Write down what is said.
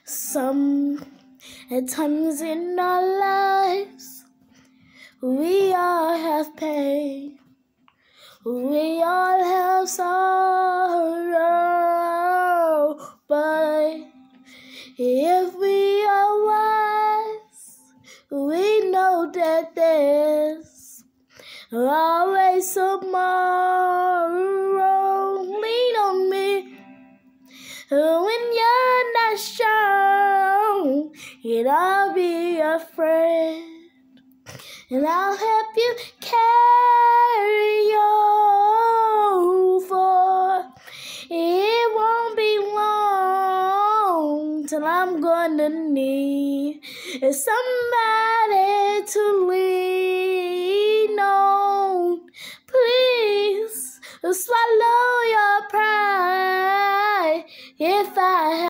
Some at times in our lives, we all have pain. We all have sorrow, but if we are wise, we know that there's always tomorrow. Lean on me when you're not strong, and I'll be your friend. And I'll help you carry on, for it won't be long till I'm gonna need somebody to lean on. Please swallow your pride if I